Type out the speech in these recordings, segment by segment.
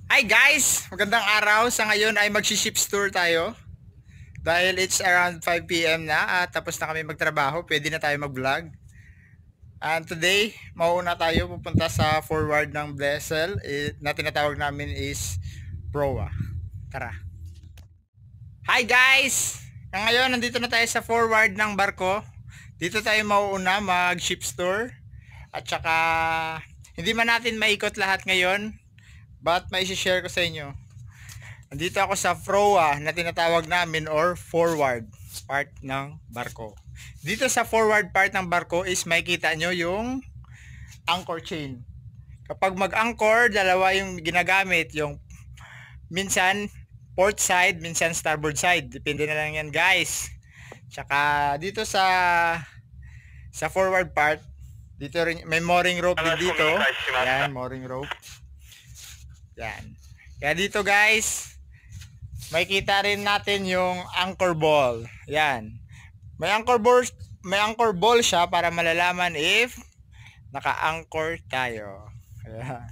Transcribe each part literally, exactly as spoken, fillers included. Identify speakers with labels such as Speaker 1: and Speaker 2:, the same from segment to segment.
Speaker 1: Hi guys! Magandang araw. Sa ngayon ay magsi-ship tour tayo. Dahil it's around five p m na at tapos na kami magtrabaho, pwede na tayo mag-vlog. And today, mauna tayo pupunta sa forward ng vessel eh, na tinatawag namin is Proa. Tara! Hi guys! Ngayon, nandito na tayo sa forward ng barko. Dito tayo mauuna mag-ship tour. At saka, hindi man natin maikot lahat ngayon. But may share ko sa inyo. Nandito ako sa proa na tinatawag namin or forward part ng barko. Dito sa forward part ng barko is makikita nyo yung anchor chain. Kapag mag-anchor, dalawa yung ginagamit. Yung minsan port side, minsan starboard side. Depende na lang yan guys. Tsaka dito sa sa forward part, dito rin, may mooring rope din dito. Yan, mooring rope. Yan. Kaya dito guys, makikita rin natin yung anchor ball. Yan. May anchor ball, may anchor ball siya para malalaman if naka-anchor tayo. Ayan.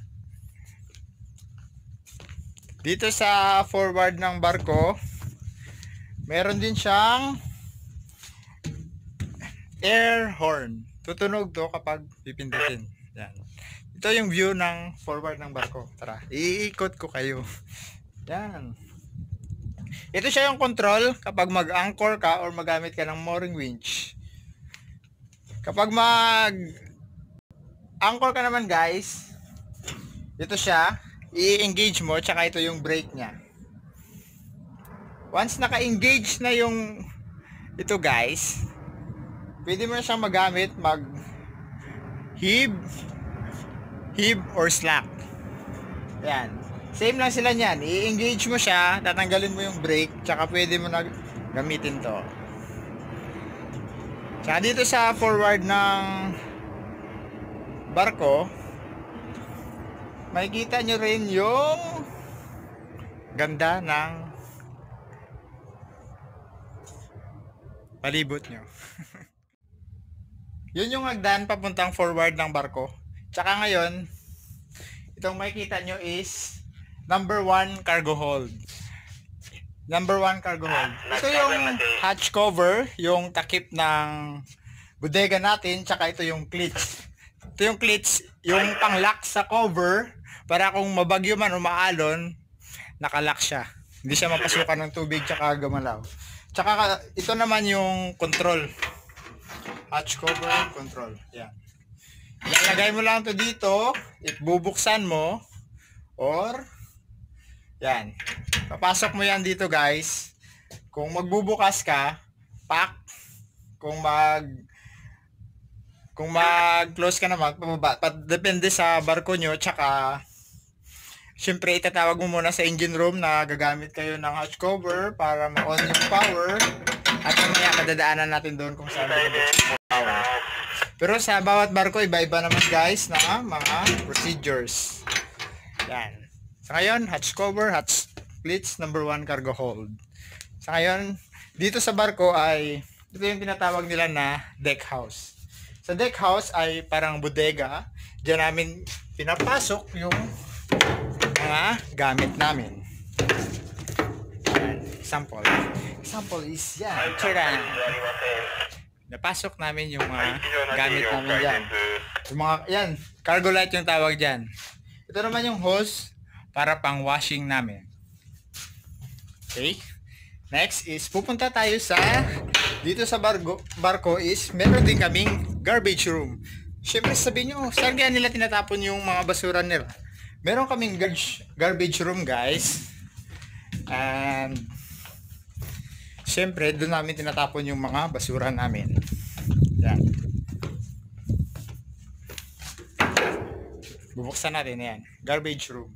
Speaker 1: Dito sa forward ng barko, meron din siyang air horn. Tutunog to kapag pipindutin. Yan. Ito yung view ng forward ng barko. Tara, iikot ko kayo. Yan. Ito siya yung control kapag mag-anchor ka or magamit ka ng mooring winch. Kapag mag-anchor ka naman guys, ito siya, i-engage mo, tsaka ito yung brake niya. Once naka-engage na yung ito guys, pwede mo na siyang magamit, mag-heave, heave or slack. Yan. Same lang sila niyan. I-engage mo siya, tatanggalin mo yung brake, tsaka pwede mo na gamitin to. Tsaka dito sa forward ng barko, makikita nyo rin yung ganda ng palibot nyo. Yun yung hagdan papuntang forward ng barko. Tsaka ngayon, itong makikita nyo is number one cargo hold. Number one cargo hold. Ito yung hatch cover, yung takip ng bodega natin, tsaka ito yung cleats. Ito yung cleats, yung pang-lock sa cover, para kung mabagyo man o maalon, nakalock siya. Hindi siya mapasukan ng tubig tsaka gumalaw. Tsaka ito naman yung control. Hatch cover, control. Yan. Ilalagay mo lang to dito, ibubuksan mo, or yan, papasok mo yan dito guys. Kung magbubukas ka, pack. Kung mag kung mag-close ka naman, pababa. Depende sa barko nyo, tsaka syempre itatawag mo muna sa engine room na gagamit kayo ng hatch cover para ma-on yung power, at mamaya kadadaanan natin doon kung saan yung power. Pero sa bawat barko, iba-iba naman guys na mga procedures. Yan. Sa ngayon, hatch cover, hatch cleats, number one cargo hold. Sa ngayon, dito sa barko ay, ito yung tinatawag nila na deck house. Sa deck house ay parang bodega. Diyan namin pinapasok yung mga gamit namin. Yan. Example. Example is yan. Tira. Napasok namin yung mga gamit namin dyan. Yung mga, yan, cargo light yung tawag dyan. Ito naman yung hose para pang washing namin. Okay. Next is, pupunta tayo sa, dito sa barko, barko is, meron din kaming garbage room. Siyempre sabihin nyo, saan kaya nila tinatapon yung mga basura nila? Meron kaming garbage room guys. And, siyempre, doon namin tinatapon yung mga basura namin. Yan. Bubuksan natin yan. Garbage room.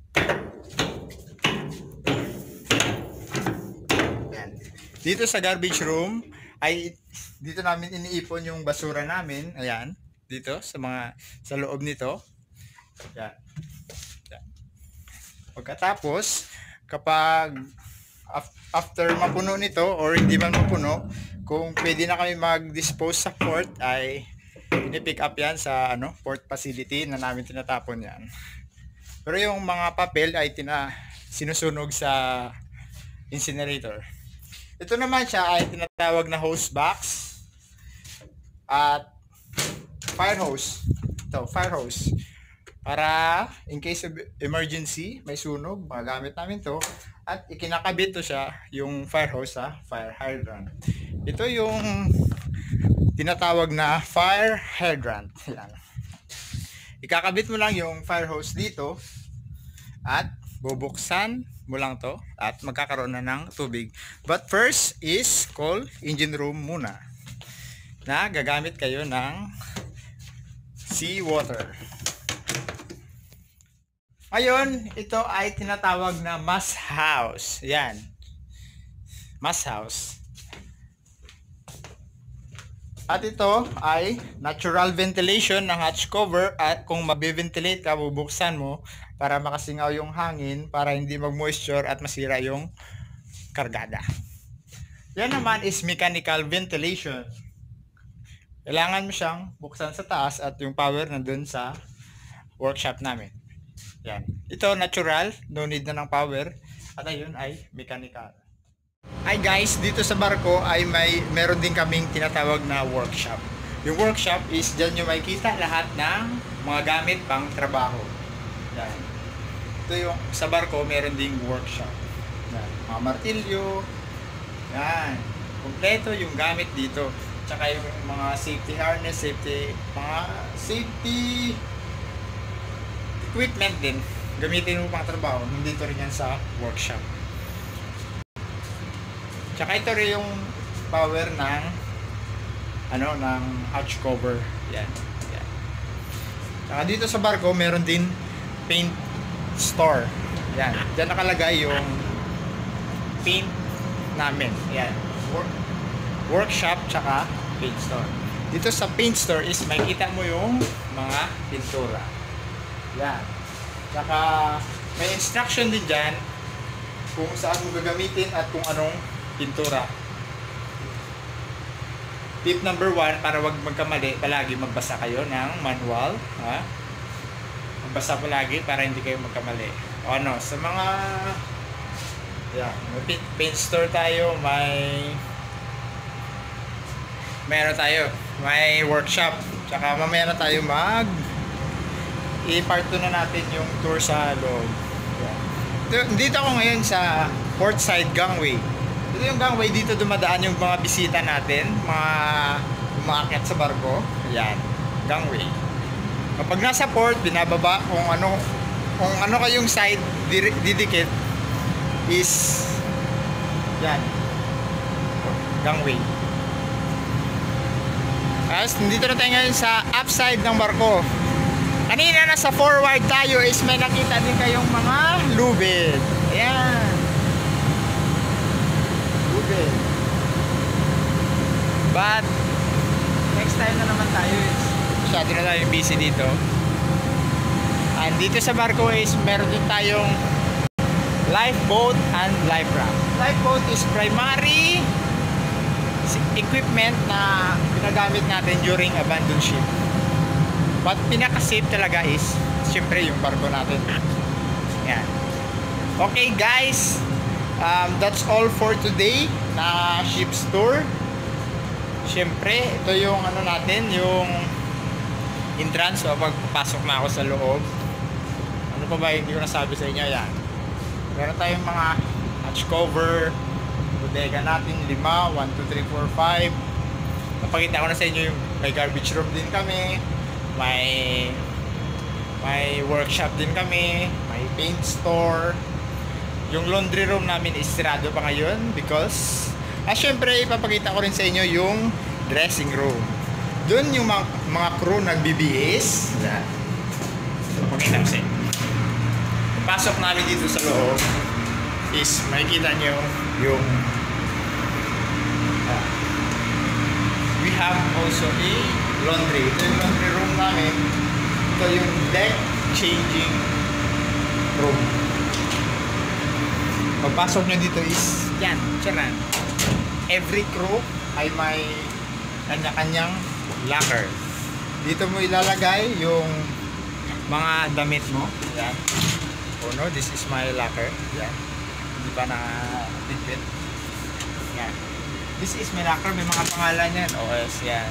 Speaker 1: Yan. Dito sa garbage room, ay dito namin iniipon yung basura namin. Ayan. Dito, sa mga, sa loob nito. Yan. Yan. Pagkatapos, kapag after mapuno nito or hindi man mapuno, kung pwede na kami mag-dispose sa port, ay ini-pick up yan sa ano port facility na namin tinatapon yan. Pero yung mga papel ay tina sinusunog sa incinerator. Ito naman siya ay tinatawag na hose box at fire hose. Ito, fire hose. Para in case of emergency, may sunog, magagamit namin to. At ikinakabit to siya, yung fire hose sa fire hydrant. Ito yung tinatawag na fire hydrant. Yan. Ikakabit mo lang yung fire hose dito at bubuksan mo lang to at magkakaroon na ng tubig. But first is call engine room muna. Na gagamit kayo ng seawater. Ngayon, ito ay tinatawag na mass house. Yan. Mass house. At ito ay natural ventilation ng hatch cover at kung mabiventilate ka, bubuksan mo para makasingaw yung hangin para hindi mag-moisture at masira yung kargada. Yan naman is mechanical ventilation. Kailangan mo siyang buksan sa taas at yung power nandun sa workshop namin. Yan. Ito natural, no need na ng power. At ayun ay mechanical. Hi guys, dito sa barko ay may meron din kaming tinatawag na workshop. Yung workshop is dyan nyo makikita lahat ng mga gamit pang trabaho. Yan. Ito yung sa barko meron ding workshop. Yan. Mga martilyo. Yan. Kompleto yung gamit dito. Tsaka yung mga safety harness, safety, mga safety equipment din. Gamitin mo pang trabaho. Nandito rin yan sa workshop. Tsaka ito rin yung power ng ano, ng hatch cover. Yan. Yan. Tsaka dito sa barko, meron din paint store. Yan. Diyan nakalagay yung paint namin. Yan. Work, workshop tsaka paint store. Dito sa paint store is makikita mo yung mga pintura. Yan. Tsaka may instruction din dyan kung saan mo gagamitin at kung anong pintura. Tip number one, para wag magkamali, palagi magbasa kayo ng manual. Ha? Magbasa palagi para hindi kayo magkamali. O ano, sa mga yeah, may paint store tayo, may meron tayo, may workshop. Tsaka mamaya na tayo mag i-part two na natin yung tour sa loob. Yeah. Dito ako ngayon sa port side gangway. Ito yung gangway, dito dumadaan yung mga bisita natin, mga umaakyat sa barko. Yan, gangway. Kapag nasa port, binababa kung ano kung ano kayong side didikit is yan, gangway. Tapos dito na tayo ngayon sa upside ng barko. Kanina nasa forward tayo is may nakita din kayong mga lubid. Ayan. Lubid. But next time na naman tayo is masyado na tayo busy dito. And dito sa barko is meron din tayong lifeboat and life raft. Lifeboat is primary equipment na ginagamit natin during abandoned ship. But pinaka-safe talaga is syempre yung barko natin. Yan. Okay guys, um, that's all for today na ship's tour. Syempre, ito yung ano natin, yung entrance. So pagpapasok na ako sa loob, ano pa ba hindi ko nasabi sa inyo? Yan. Meron tayong mga hatch cover, bodega natin, lima, one, two, three, four, five. Napakita ko na sa inyo yung may garbage room din kami. May may workshop din kami, may paint store. Yung laundry room namin is sirado pa ngayon because ah, syempre ipapakita ko rin sa inyo yung dressing room. Doon yung mga, mga crew nagbibihis. Yan. Pakita ko sa inyo. Pasok namin dito sa loob is makikita nyo yung uh, we have also a laundry. Ito yung laundry room namin. Ito yung deck changing room. Pagpasok nyo dito is yan, charan. Every crew ay may kanya-kanyang locker. Dito mo ilalagay yung mga damit mo. Yan. Oh no, this is my locker. Yan. Hindi pa na-bitbit. Yan. This is my locker. May mga pangalan yan. O S. Yan.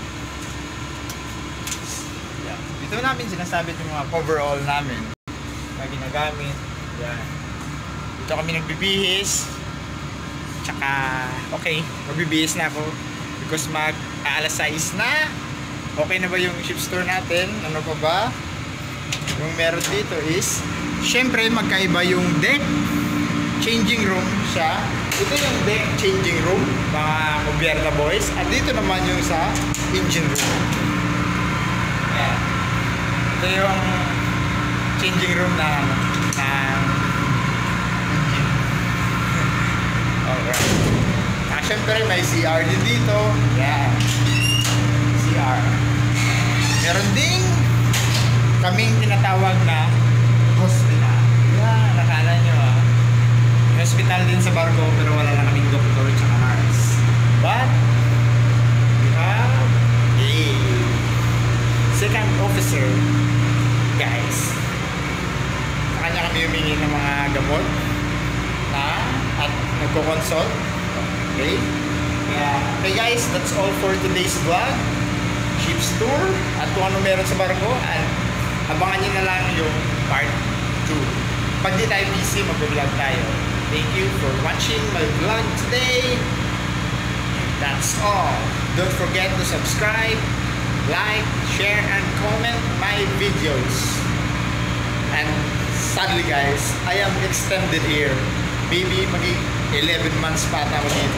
Speaker 1: Yan. Dito namin sinasabit yung mga coverall namin na ginagamit. Yan. Dito kami nagbibihis. Tsaka, okay, magbibihis na ako because mag alas sais na. Okay na ba yung ship store natin? Ano pa ba? Yung meron dito is, syempre magkaiba yung deck changing room siya. Ito yung deck changing room, mga Mubierta boys. At dito naman yung sa engine room. Ayan. Ito yung changing room na na engine. Alright. Ah, syempre may C R din dito. Ayan. C R. Meron ding kaming tinatawag na hospital. Yeah, nakala nyo ah. May hospital din sa barko pero wala na kaming doktor at nurse. But we have a second officer, guys. Sa kanya kami humingi ng mga gamot na at nagko-consult. Okay? Yeah. Okay guys, that's all for today's vlog. Ship's tour at kung ano meron sa barko, and abangan nyo na lang yung part two. Pag di tayo busy, mag-vlog tayo. Thank you for watching my vlog today. That's all. Don't forget to subscribe, like, share, and comment my videos. And sadly guys, I am extended here. Maybe maging eleven months pa ako dito.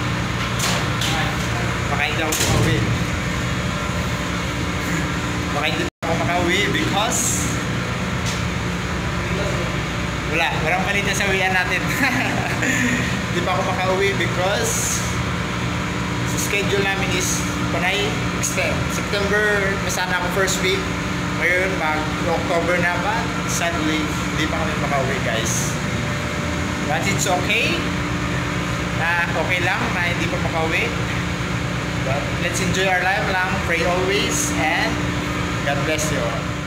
Speaker 1: Baka hindi ako makauwi. Baka hindi ako makauwi because wala, walang kanita sa uwian natin. Hindi pa ako makauwi because sa schedule namin is panay extend. September, may sana ako first week. Ngayon, mag-October na ba? Sadly, hindi pa kami makauwi guys. But it's okay. Na okay lang na hindi pa makauwi. But let's enjoy our life lang. Pray always and God bless you all.